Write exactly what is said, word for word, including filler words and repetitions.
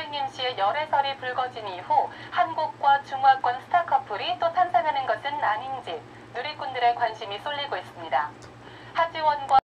김혜림 씨의 열애설이 불거진 이후 한국과 중화권 스타 커플이 또 탄생하는 것은 아닌지 누리꾼들의 관심이 쏠리고 있습니다. 하지원과